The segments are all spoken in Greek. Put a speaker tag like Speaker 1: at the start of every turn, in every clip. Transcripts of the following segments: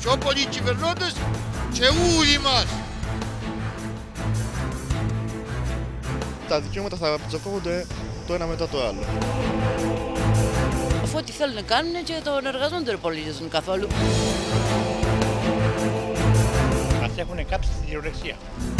Speaker 1: Πιο πολλοί κυβερνώντες και όλοι μας.
Speaker 2: Τα δικαιώματα θα τσακώνονται το ένα μετά το άλλο.
Speaker 3: Αφού ό,τι θέλουν να κάνουν και τον εργαζόμενο δεν υπολογίζουν καθόλου.
Speaker 4: Μας έχουν κάψει στη χειρονεξία.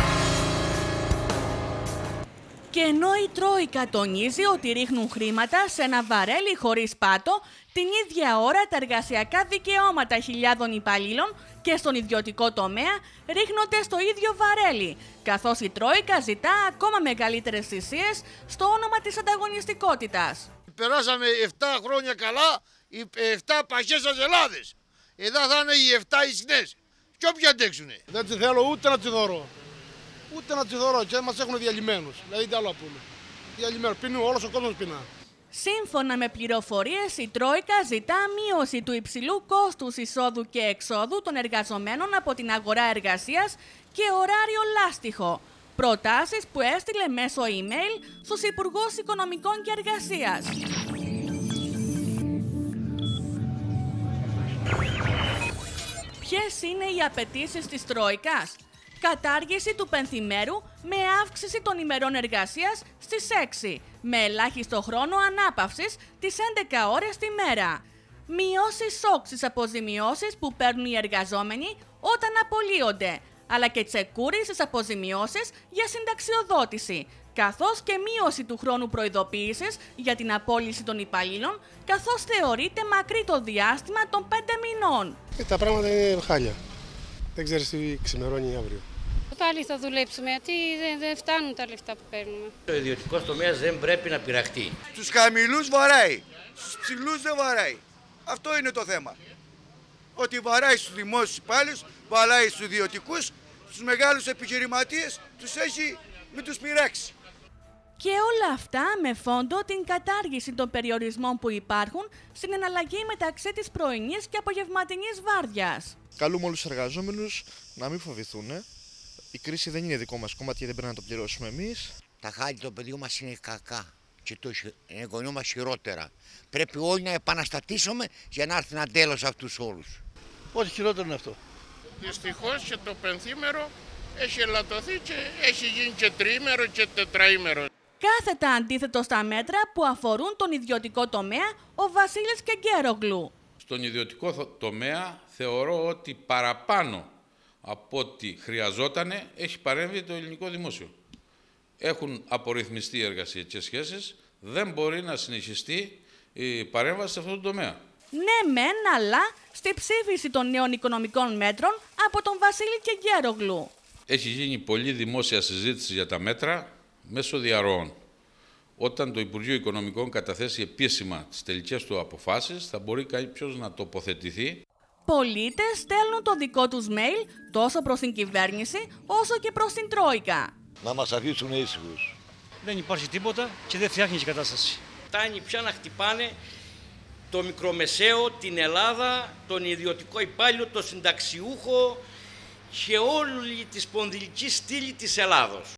Speaker 5: Και ενώ η Τρόικα τονίζει ότι ρίχνουν χρήματα σε ένα βαρέλι χωρίς πάτο, την ίδια ώρα τα εργασιακά δικαιώματα χιλιάδων υπαλλήλων και στον ιδιωτικό τομέα ρίχνονται στο ίδιο βαρέλι, καθώς η Τρόικα ζητά ακόμα μεγαλύτερες θυσίες στο όνομα της ανταγωνιστικότητας.
Speaker 1: Περάσαμε 7 χρόνια καλά, οι 7 παχές αγελάδες. Εδώ θα είναι οι 7 ισχνές. Και όποιοι αντέξουνε.
Speaker 6: Δεν τη θέλω ούτε να τη δωρώ. Ούτε να τη δωρώ και μας έχουν διαλυμένους. Δηλαδή τι άλλο να πούμε. Διαλυμένους. Πίνουν, όλος ο κόσμος πεινά.
Speaker 5: Σύμφωνα με πληροφορίες, η Τρόικα ζητά μείωση του υψηλού κόστους εισόδου και εξόδου των εργαζομένων από την αγορά εργασίας και ωράριο λάστιχο. Προτάσεις που έστειλε μέσω email στους Υπουργούς Οικονομικών και Εργασίας. Ποιες είναι οι απαιτήσεις της Τρόικας? Κατάργηση του πενθημέρου με αύξηση των ημερών εργασίας στις 6, με ελάχιστο χρόνο ανάπαυσης τις 11 ώρες τη μέρα. Μειώσει σοκ στις αποζημιώσεις που παίρνουν οι εργαζόμενοι όταν απολύονται, αλλά και τσεκούρι στις αποζημιώσεις για συνταξιοδότηση, καθώς και μείωση του χρόνου προειδοποίησης για την απόλυση των υπαλλήλων, καθώς θεωρείται μακρύ το διάστημα των 5 μηνών.
Speaker 6: Τα πράγματα είναι χάλια. Δεν ξέρεις τι ξημερώνει αύριο.
Speaker 7: Πάλι θα δουλέψουμε, γιατί δεν φτάνουν τα λεφτά που παίρνουμε.
Speaker 8: Ο ιδιωτικός τομέας δεν πρέπει να πειραχτεί.
Speaker 9: Στους χαμηλούς βαράει, στους ψηλούς δεν βαράει. Αυτό είναι το θέμα. Ότι βαράει στους δημόσιους υπάλληλους, βαράει στους ιδιωτικούς, στους μεγάλους επιχειρηματίες, τους έχει μην τους πειράξει.
Speaker 5: Και όλα αυτά με φόντο την κατάργηση των περιορισμών που υπάρχουν στην εναλλαγή μεταξύ της πρωινής και απογευματινής βάρδιας.
Speaker 2: Καλούμε όλους τους εργαζόμενους να μην φοβηθούν. Η κρίση δεν είναι δικό μας κομμάτι και δεν πρέπει να το πληρώσουμε εμείς.
Speaker 8: Τα χάλια του παιδιού μας είναι κακά και το εγγονιό μας χειρότερα. Πρέπει όλοι να επαναστατήσουμε για να έρθει ένα τέλος σε αυτούς όλους.
Speaker 6: Πόσο χειρότερο είναι αυτό?
Speaker 1: Δυστυχώς και το πενθήμερο έχει ελαττωθεί και έχει γίνει και τριήμερο και τετραήμερο.
Speaker 5: Κάθετα αντίθετο στα μέτρα που αφορούν τον ιδιωτικό τομέα, ο Βασίλης Κεγκέρογλου.
Speaker 10: Στον ιδιωτικό τομέα θεωρώ ότι παραπάνω από ό,τι χρειαζότανε έχει παρέμβει το ελληνικό δημόσιο. Έχουν απορριθμιστεί οι εργασιακές σχέσεις, δεν μπορεί να συνεχιστεί η παρέμβαση σε αυτό το τομέα.
Speaker 5: Ναι μεν, αλλά στη ψήφιση των νέων οικονομικών μέτρων από τον Βασίλη Κεγκέρογλου.
Speaker 10: Έχει γίνει πολλή δημόσια συζήτηση για τα μέτρα μέσω διαρροών. Όταν το Υπουργείο Οικονομικών καταθέσει επίσημα τις τελικές του αποφάσεις, θα μπορεί κάποιος να τοποθετηθεί.
Speaker 5: Πολίτες στέλνουν το δικό τους mail τόσο προς την κυβέρνηση όσο και προς την Τρόικα.
Speaker 9: Να μας αφήσουν ήσυχους.
Speaker 4: Δεν υπάρχει τίποτα και δεν φτιάχνει η κατάσταση.
Speaker 8: Φτάνει πια να χτυπάνε το μικρομεσαίο, την Ελλάδα, τον ιδιωτικό υπάλληλο, τον συνταξιούχο και όλη τη σπονδυλική στήλη της Ελλάδος.